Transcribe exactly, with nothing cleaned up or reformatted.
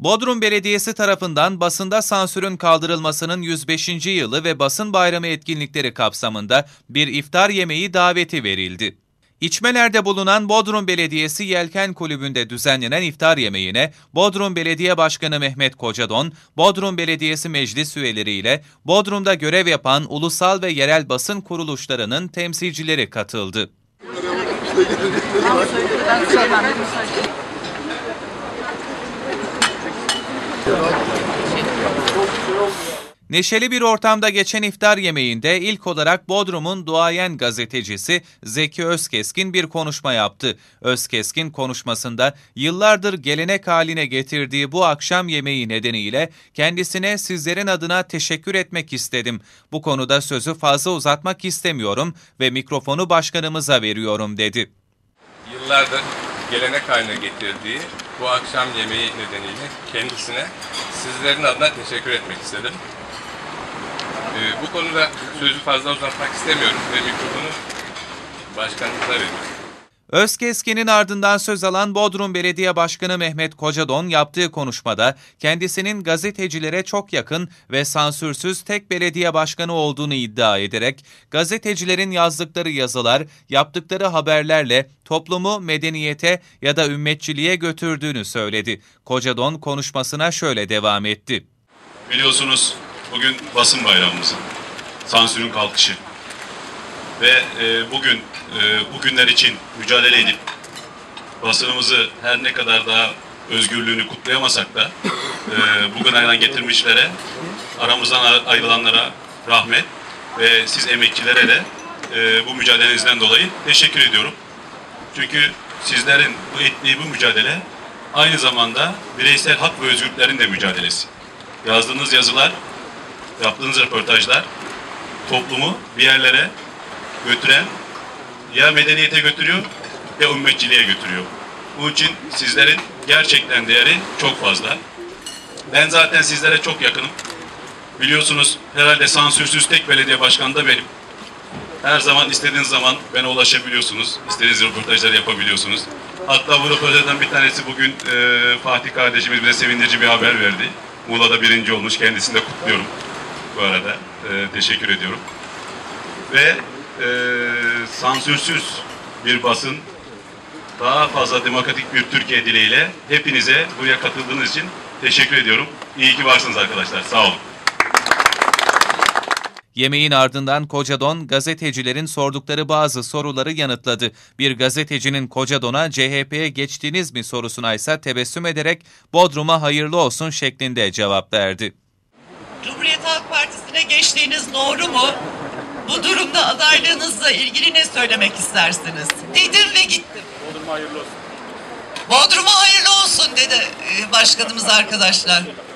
Bodrum Belediyesi tarafından basında sansürün kaldırılmasının yüz beşinci yılı ve basın bayramı etkinlikleri kapsamında bir iftar yemeği daveti verildi. İçmelerde bulunan Bodrum Belediyesi Yelken Kulübü'nde düzenlenen iftar yemeğine Bodrum Belediye Başkanı Mehmet Kocadon, Bodrum Belediyesi meclis üyeleriyle Bodrum'da görev yapan ulusal ve yerel basın kuruluşlarının temsilcileri katıldı. Neşeli bir ortamda geçen iftar yemeğinde ilk olarak Bodrum'un duayen gazetecisi Zeki Özkeskin bir konuşma yaptı. Özkeskin konuşmasında yıllardır gelenek haline getirdiği bu akşam yemeği nedeniyle kendisine sizlerin adına teşekkür etmek istedim. Bu konuda sözü fazla uzatmak istemiyorum ve mikrofonu başkanımıza veriyorum dedi. Yıllardır gelenek haline getirdiği bu akşam yemeği nedeniyle kendisine sizlerin adına teşekkür etmek istedim. Ee, bu konuda sözü fazla uzatmak istemiyorum ve mikrofonu başkanımıza veriyorum. Özkeskin'in ardından söz alan Bodrum Belediye Başkanı Mehmet Kocadon yaptığı konuşmada kendisinin gazetecilere çok yakın ve sansürsüz tek belediye başkanı olduğunu iddia ederek gazetecilerin yazdıkları yazılar, yaptıkları haberlerle toplumu medeniyete ya da ümmetçiliğe götürdüğünü söyledi. Kocadon konuşmasına şöyle devam etti. Biliyorsunuz bugün basın bayramımız, sansürün kalkışı ve e, bugün e, bu günler için mücadele edip basınımızı her ne kadar daha özgürlüğünü kutlayamasak da e, bugün ayran getirmişlere, aramızdan ayrılanlara rahmet ve siz emekçilere de e, bu mücadelenizden dolayı teşekkür ediyorum. Çünkü sizlerin bu ettiği bu mücadele aynı zamanda bireysel hak ve özgürlüklerin de mücadelesi. Yazdığınız yazılar, yaptığınız röportajlar toplumu bir yerlere götüren, ya medeniyete götürüyor ya ümmetçiliğe götürüyor. Bunun için sizlerin gerçekten değeri çok fazla. Ben zaten sizlere çok yakınım. Biliyorsunuz herhalde sansürsüz tek belediye başkanı da benim. Her zaman istediğiniz zaman bana ulaşabiliyorsunuz. İstediğiniz röportajları yapabiliyorsunuz. Hatta bu röportajlardan bir tanesi bugün e, Fatih kardeşimiz bize sevindirici bir haber verdi. Muğla'da birinci olmuş. Kendisini de kutluyorum bu arada. E, teşekkür ediyorum. Ve e, sansürsüz bir basın, daha fazla demokratik bir Türkiye dileğiyle hepinize buraya katıldığınız için teşekkür ediyorum. İyi ki varsınız arkadaşlar. Sağ olun. Yemeğin ardından Kocadon, gazetecilerin sordukları bazı soruları yanıtladı. Bir gazetecinin Kocadon'a C H P'ye geçtiniz mi sorusuna ise tebessüm ederek Bodrum'a hayırlı olsun şeklinde cevap verdi. Cumhuriyet Halk Partisi'ne geçtiğiniz doğru mu? Bu durumda adaylığınızla ilgili ne söylemek istersiniz? Dedim ve gittim. Bodrum'a hayırlı olsun. Bodrum'a hayırlı olsun dedi başkanımız arkadaşlar.